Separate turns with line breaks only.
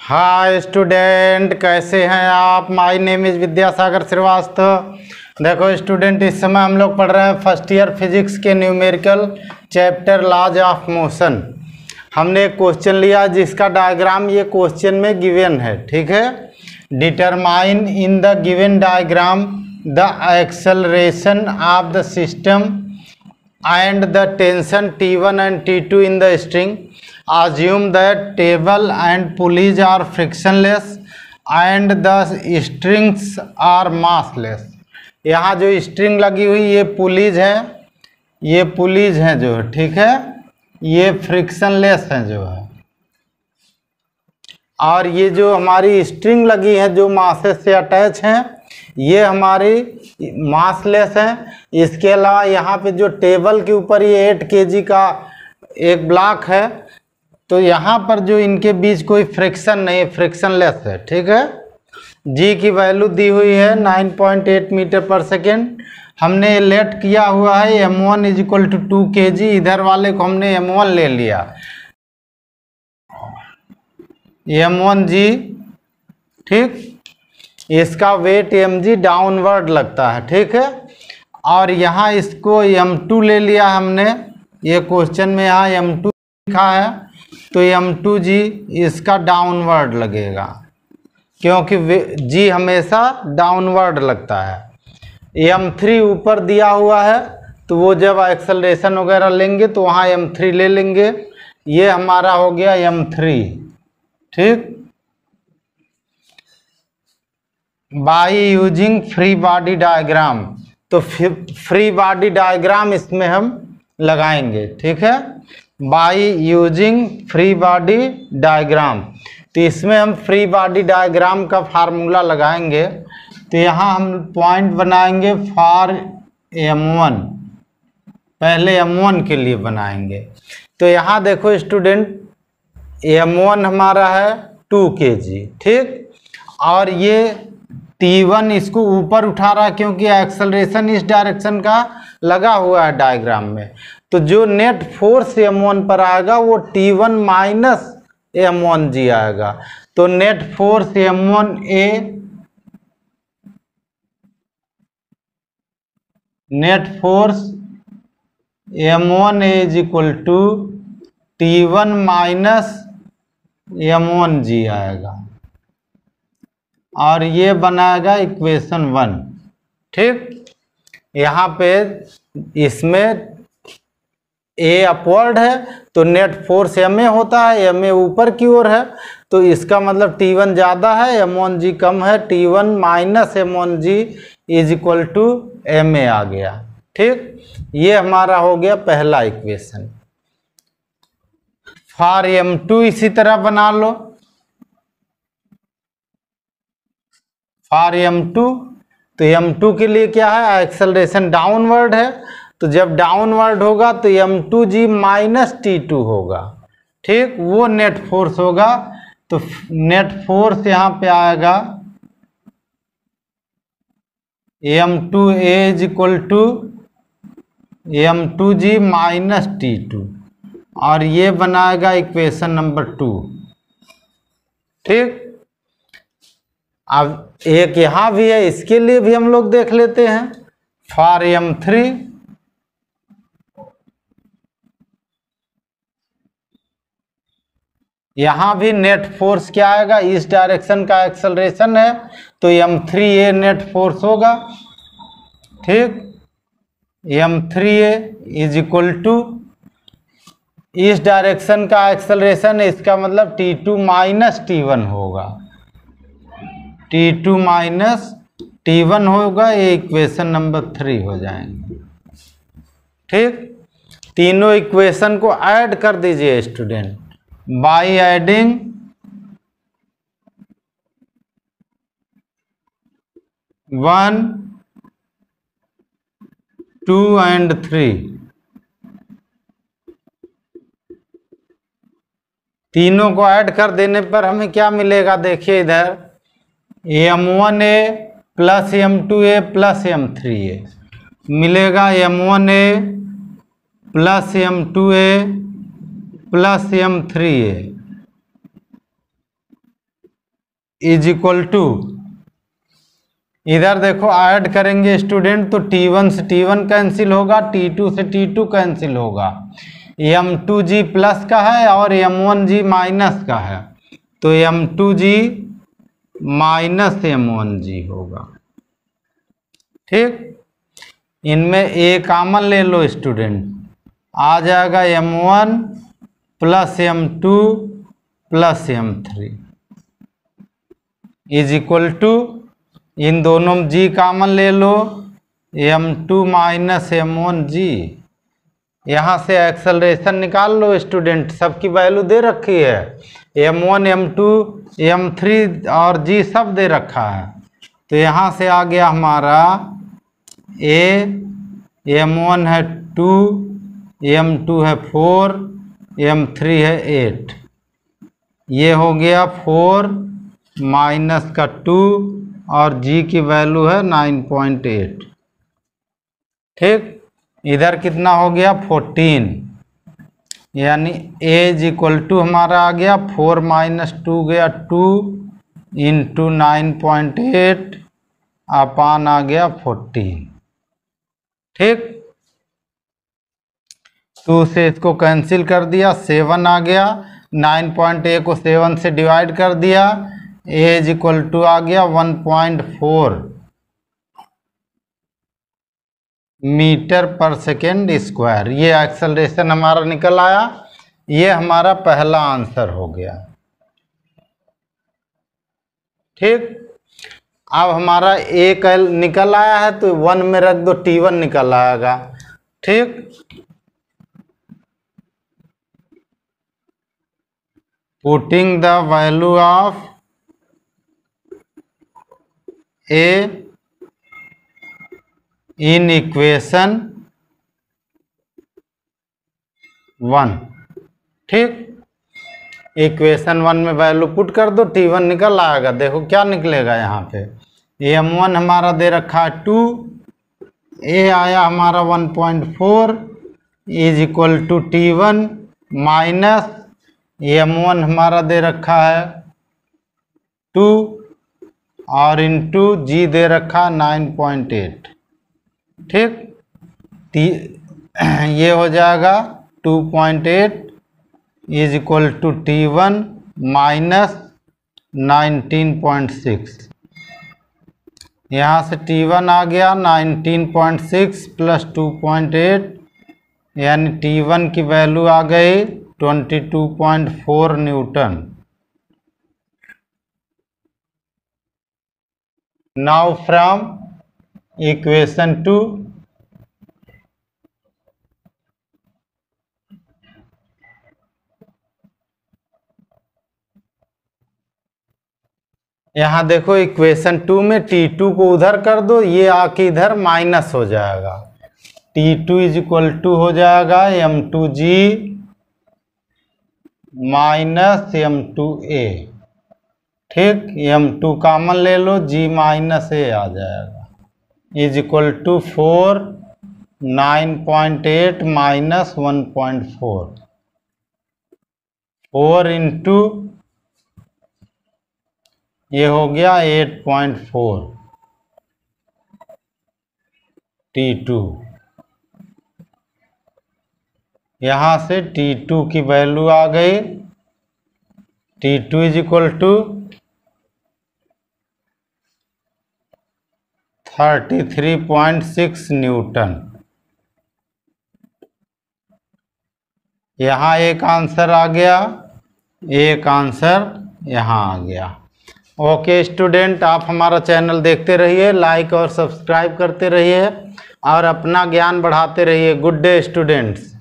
Hi student, कैसे हैं आप। My name is Vidyasagar Srivastava. देखो स्टूडेंट, इस समय हम लोग पढ़ रहे हैं फर्स्ट ईयर फिजिक्स के numerical chapter laws of motion. हमने एक क्वेश्चन लिया जिसका डायग्राम ये क्वेश्चन में गिवन है, ठीक है। Determine in the given diagram the acceleration of the system and the tension T1 and T2 in the string. Assume that table and pulleys are frictionless and the strings are massless. यहाँ जो string लगी हुई ये pulleys है, ये pulleys हैं जो, ठीक है, ये फ्रिक्शनलेस हैं जो है, और ये जो हमारी स्ट्रिंग लगी है जो मासेस से अटैच हैं ये हमारी मासलेस हैं। इसके अलावा यहाँ पे जो टेबल के ऊपर ये 8 kg का एक ब्लॉक है, तो यहाँ पर जो इनके बीच कोई फ्रिक्शन नहीं, फ्रिक्शनलेस है, ठीक है। जी की वैल्यू दी हुई है 9.8 मीटर पर सेकेंड। हमने लेट किया हुआ है m1 = 2 kg। इधर वाले को हमने m1 ले लिया, m1g, ठीक। इसका वेट mg डाउनवर्ड लगता है, ठीक है। और यहाँ इसको m2 ले लिया हमने, ये क्वेश्चन में यहाँ m2 लिखा है, तो m2g इसका डाउनवर्ड लगेगा क्योंकि g हमेशा डाउनवर्ड लगता है। m3 ऊपर दिया हुआ है, तो वो जब एक्सेलरेशन वगैरह लेंगे तो वहाँ m3 ले लेंगे। ये हमारा हो गया m3, ठीक। By using free body diagram, तो फ्री बॉडी डायग्राम इसमें हम लगाएंगे, ठीक है। By using free body diagram, तो इसमें हम फ्री बॉडी डायग्राम का फार्मूला लगाएंगे। तो यहाँ हम पॉइंट बनाएंगे फॉर m1, पहले m1 के लिए बनाएंगे। तो यहाँ देखो स्टूडेंट, m1 हमारा है 2 kg, ठीक। और ये T1 इसको ऊपर उठा रहा है क्योंकि एक्सेलरेशन इस डायरेक्शन का लगा हुआ है डायग्राम में। तो जो नेट फोर्स m1 पर आएगा वो T1 माइनस m1g आएगा। तो net force m1a, net force m1a = T1 minus m1g आएगा, और ये बनाएगा इक्वेशन 1, ठीक। यहाँ पे इसमें a अपवर्ड है तो नेट फोर्स ma होता है, ma ऊपर की ओर है, तो इसका मतलब T1 ज़्यादा है, m1g कम है। T1 माइनस m1g = ma आ गया, ठीक। ये हमारा हो गया पहला इक्वेशन। फॉर m2 इसी तरह बना लो, फॉर m2, तो m2 के लिए क्या है, एक्सेलरेशन डाउनवर्ड है, तो जब डाउनवर्ड होगा तो m2g माइनस T2 होगा, ठीक। वो नेट फोर्स होगा, तो नेट फोर्स यहाँ पे आएगा m2a = m2g माइनस T2, और ये बनाएगा इक्वेशन नंबर 2, ठीक। अब एक यहाँ भी है, इसके लिए भी हम लोग देख लेते हैं। फॉर m3, यहाँ भी नेट फोर्स क्या आएगा, इस डायरेक्शन का एक्सेलरेशन है, तो m3a नेट फोर्स होगा, ठीक। m3a = इस डायरेक्शन का एक्सेलरेशन है, इसका मतलब T2 माइनस T1 होगा, T2 माइनस T1 होगा। ये इक्वेशन नंबर 3 हो जाएंगे, ठीक। तीनों इक्वेशन को ऐड कर दीजिए स्टूडेंट, बाई एडिंग 1, 2 and 3। तीनों को ऐड कर देने पर हमें क्या मिलेगा, देखिए इधर m1a plus m2a plus m3a मिलेगा, m1a plus m2a plus m3a is equal to, इधर देखो ऐड करेंगे स्टूडेंट तो T1 से T1 कैंसिल होगा, T2 से T2 कैंसिल होगा, M2G प्लस का है और M1G माइनस का है, तो M2G माइनस M1G होगा। ठीक, इनमें ए कॉमन ले लो स्टूडेंट, आ जाएगा M1 plus M2 plus M3 is equal to, इन दोनों में G कॉमन ले लो, M2 माइनस M1G। यहाँ से एक्सेलरेशन निकाल लो स्टूडेंट, सबकी वैल्यू दे रखी है, M1 M2 M3 और G सब दे रखा है। तो यहाँ से आ गया हमारा A, M1 है 2, M2 है 4, M3 है 8, ये हो गया 4 माइनस का 2 और G की वैल्यू है 9.8। ठीक, इधर कितना हो गया 14, यानी A इज इक्वल टू हमारा आ गया 4 माइनस 2 गया 2 इंटू 9.8 अपान आ गया 14। ठीक, 2 से इसको कैंसिल कर दिया, 7 आ गया, 9.8 को 7 से डिवाइड कर दिया, A इज इक्वल टू आ गया 1.4 मीटर पर सेकेंड स्क्वायर। ये एक्सेलरेशन हमारा निकल आया, ये हमारा पहला आंसर हो गया। ठीक, अब हमारा एक निकल आया है तो 1 में रख दो, T1 निकल आएगा। ठीक, putting the value of A in equation 1। ठीक, इक्वेशन 1 में वैल्यू पुट कर दो, T1 निकल आएगा। देखो क्या निकलेगा यहाँ पे, M1 हमारा दे रखा है 2, A आया हमारा 1.4 is equal to T1 minus M1 हमारा दे रखा है 2 और इंटू G दे रखा 9.8। ठीक, ये हो जाएगा 2.8 is equal to T1 minus 19.6। यहाँ से T1 आ गया 19.6 प्लस 2.8, यानी T1 की वैल्यू आ गई 22.4 न्यूटन। नाउ फ्रॉम इक्वेशन 2, यहाँ देखो इक्वेशन 2 में T2 को उधर कर दो, ये आके इधर माइनस हो जाएगा, T2 इज इक्वल टू हो जाएगा M2G माइनस M2A। ठीक, M2 कॉमन ले लो, G माइनस A आ जाएगा, is equal to 4 9.8 minus 1.4, 4 into ये हो गया 8.4 T2। यहाँ से T2 की वैल्यू आ गई, T2 is equal to 33.6 Newton. यहाँ एक आंसर आ गया, एक आंसर यहाँ आ गया। ओके स्टूडेंट, आप हमारा चैनल देखते रहिए, लाइक और सब्सक्राइब करते रहिए और अपना ज्ञान बढ़ाते रहिए। Good day students.